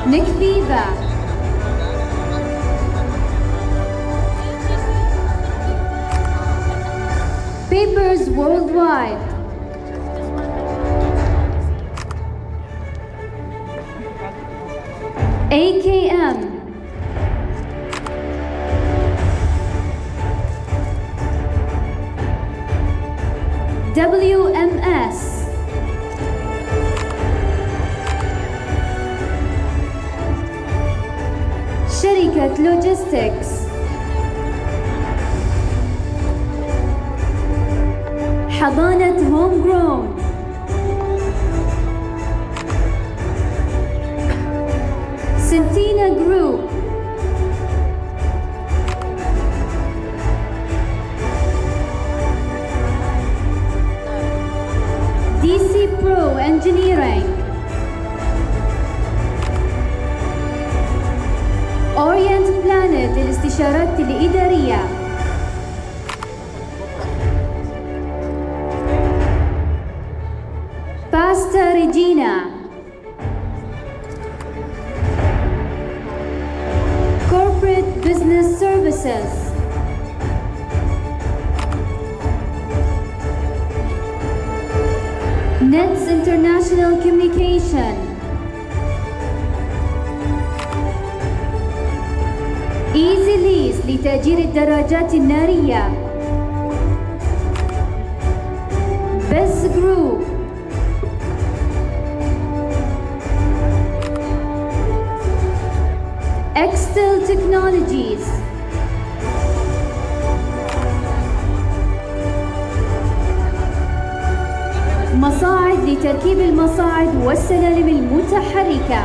نكفيفا، Papers Worldwide, AKM, WMS, شركة لوجيستكس، حضانة هوم جرون، سنتينا جروب، DC Pro Engineering، Orient Planet للاستشارات الإدارية، باستا ريجينا، Corporate Business Services، Nets International Communication، Easy Lease لتأجير الدراجات النارية، Best Group، Extel Technologies، مصاعد لتركيب المصاعد والسلالم المتحركة،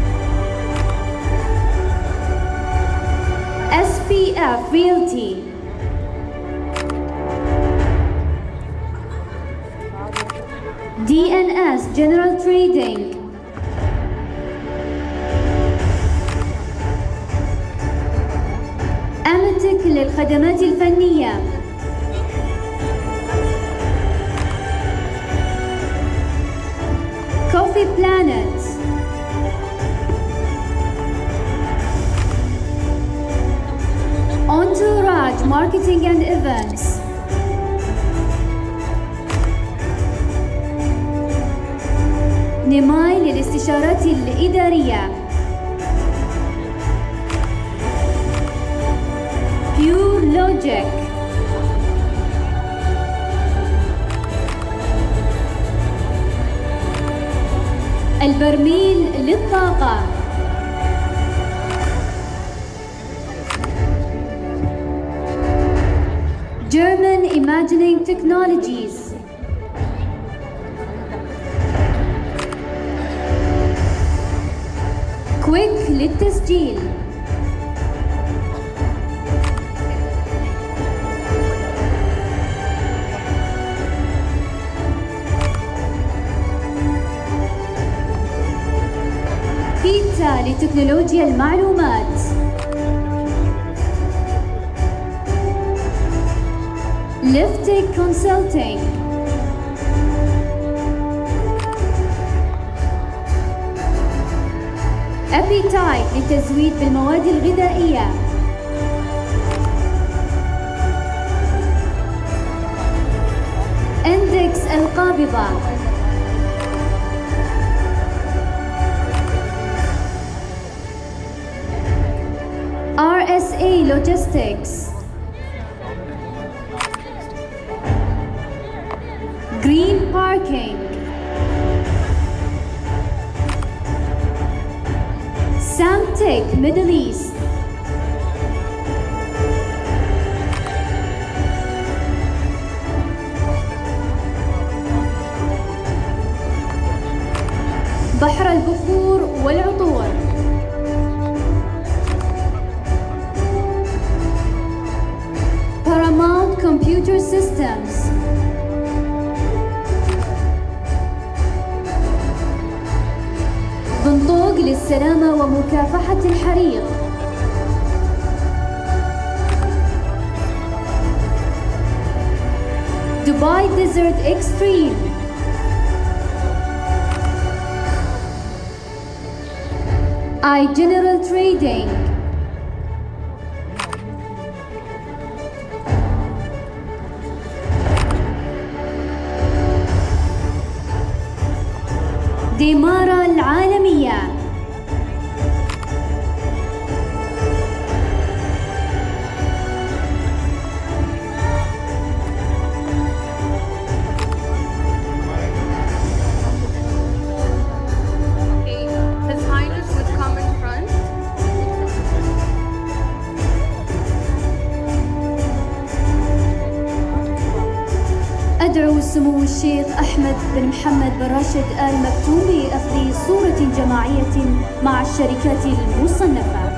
SPF Realty، DNS General Trading، أمتك للخدمات الفنية، Coffee Planet، Entourage Marketing and Events، نماي للاستشارات الإدارية، Pure Logic، البرميل للطاقة، German Imagining Technologies، Quick للتسجيل، بيتا لتكنولوجيا المعلومات، ليفتك كونسلتينج، أبيتايت للتزويد بالمواد الغذائية، إندكس القابضة، RSA Logistics، Green Parking، Samtec Middle East، بحر البخور والعطور، Paramount Computer Systems، بنطوق للسلامة ومكافحة الحريق، دبي ديزرت إكستريم، iGeneral Trading. ديمارا العالمية. His Highness would come in front. أدعو سمو الشيخ أحمد بن محمد بن راشد آل مكتوم لأخذ صورة جماعية مع الشركات المصنفة.